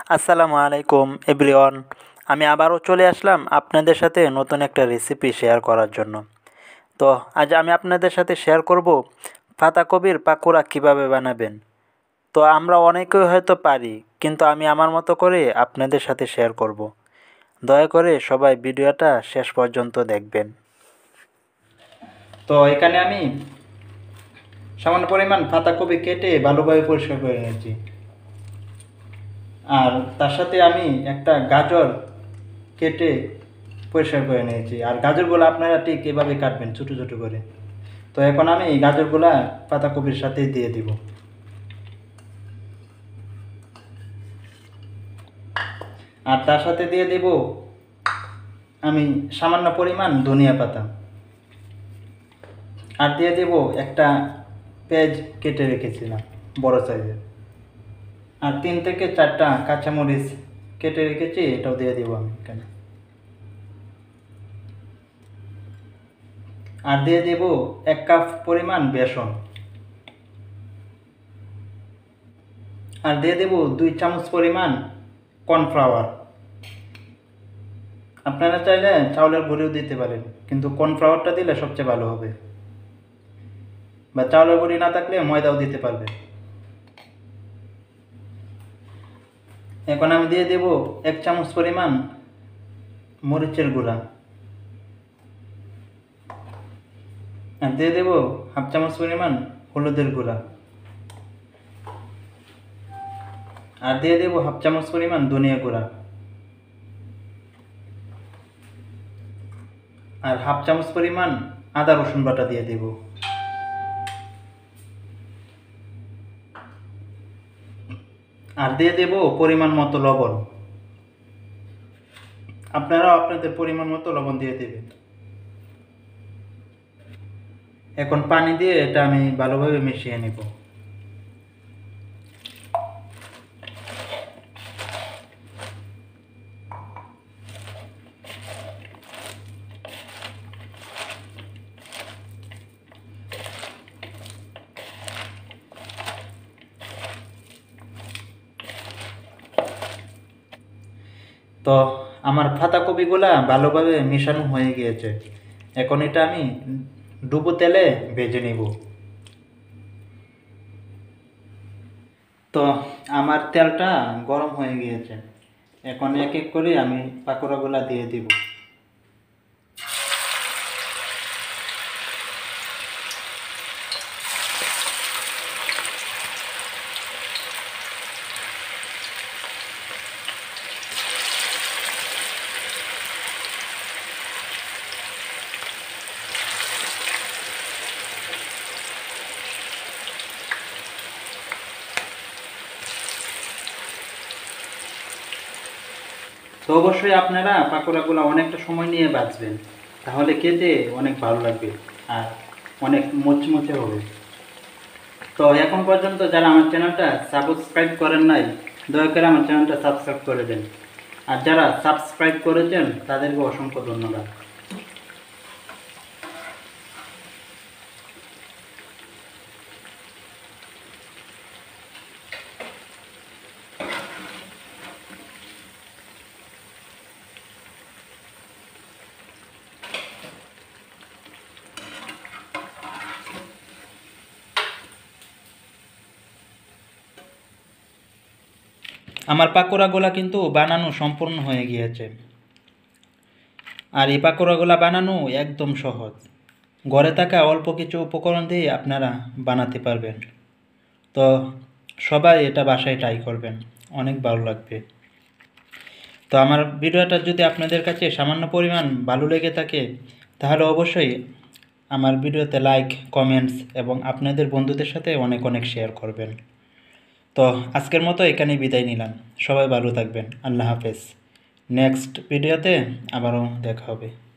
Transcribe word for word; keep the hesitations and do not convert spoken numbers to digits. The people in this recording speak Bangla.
আসসালামু আলাইকুম এভরিওয়ান। আমি আবারও চলে আসলাম আপনাদের সাথে নতুন একটা রেসিপি শেয়ার করার জন্য। তো আজ আমি আপনাদের সাথে শেয়ার করব পাতাকপির পাকোড়া কিভাবে বানাবেন। তো আমরা অনেকেই হয়তো পারি, কিন্তু আমি আমার মতো করে আপনাদের সাথে শেয়ার করব। দয়া করে সবাই ভিডিওটা শেষ পর্যন্ত দেখবেন। তো এখানে আমি সামান্য পরিমাণ পাতাকপি কেটে ভালোভাবে পরিষ্কার করে নিয়েছি, আর তার সাথে আমি একটা গাজর কেটে পরিষ্কার করে নিয়েছি। আর গাজরগুলো আপনারা ঠিক এভাবে কাটবেন ছোটো ছোটো করে। তো এখন আমি এই গাজরগুলা পাতাকপির সাথে দিয়ে দিব। আর তার সাথে দিয়ে দেব আমি সামান্য পরিমাণ ধনিয়া পাতা, আর দিয়ে দেব একটা পেঁয়াজ কেটে রেখেছিলাম বড় সাইজের, আর তিন থেকে চারটা কাঁচামরিচ কেটে রেখেছি, এটাও দিয়ে দেবো আমি এখানে। আর দিয়ে দেব এক কাপ পরিমাণ বেসন, আর দিয়ে দেব দুই চামচ পরিমাণ কর্নফ্লাওয়ার। আপনারা চাইলে চাউলের গুঁড়িও দিতে পারেন, কিন্তু কর্নফ্লাওয়ারটা দিলে সবচেয়ে ভালো হবে, বা চাউলের গুঁড়ি না থাকলে ময়দাও দিতে পারবেন। এখন আমি দিয়ে দেব এক চামচ পরিমাণ মরিচের গুঁড়া, আর দিয়ে দেব হাফ চামচ পরিমাণ হলুদের গুঁড়া, আর দিয়ে দেব হাফ চামচ পরিমাণ ধনিয়া গুঁড়া, আর হাফ চামচ পরিমাণ আদা রসুন বাটা দিয়ে দেব। আর দিয়ে দেব পরিমাণ মতো লবণ। আপনারাও আপনাদের পরিমাণ মতো লবণ দিয়ে দেবেন। এখন পানি দিয়ে এটা আমি ভালোভাবে মিশিয়ে নেব। তো আমার পাতাকপিগুলা ভালোভাবে মেশানো হয়ে গিয়েছে। এখন এটা আমি ডুবো তেলে ভেজে নেব। তো আমার তেলটা গরম হয়ে গিয়েছে, এখন এক এক করে আমি পাকোড়াগুলা দিয়ে দিব। তো অবশ্যই আপনারা পাকোড়াগুলো অনেকটা সময় নিয়ে ভাজবেন, তাহলে খেতে অনেক ভালো লাগবে আর অনেক মুচমুচে হবে। তো এখন পর্যন্ত যারা আমার চ্যানেলটা সাবস্ক্রাইব করেন নাই, দয়া করে আমার চ্যানেলটা সাবস্ক্রাইব করে দেন, আর যারা সাবস্ক্রাইব করেছেন তাদেরকে অসংখ্য ধন্যবাদ। আমার পাকোড়াগুলা কিন্তু বানানো সম্পূর্ণ হয়ে গিয়েছে, আর এই পাকোড়াগুলা বানানো একদম সহজ। ঘরে থাকা অল্প কিছু উপকরণ দিয়ে আপনারা বানাতে পারবেন। তো সবাই এটা বাসায় ট্রাই করবেন, অনেক ভালো লাগবে। তো আমার ভিডিওটা যদি আপনাদের কাছে সামান্য পরিমাণ ভালো লেগে থাকে, তাহলে অবশ্যই আমার ভিডিওতে লাইক, কমেন্টস এবং আপনাদের বন্ধুদের সাথে অনেক অনেক শেয়ার করবেন। তো আজকের মতো এখানেই বিদায় নিলাম। সবাই ভালো থাকবেন। আল্লাহ হাফেজ। নেক্সট ভিডিওতে আবারও দেখা হবে।